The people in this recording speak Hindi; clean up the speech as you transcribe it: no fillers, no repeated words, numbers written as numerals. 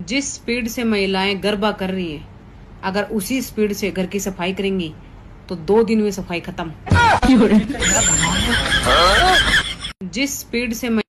जिस स्पीड से महिलाएं गरबा कर रही है, अगर उसी स्पीड से घर की सफाई करेंगी तो 2 दिन में सफाई खत्म। जिस स्पीड से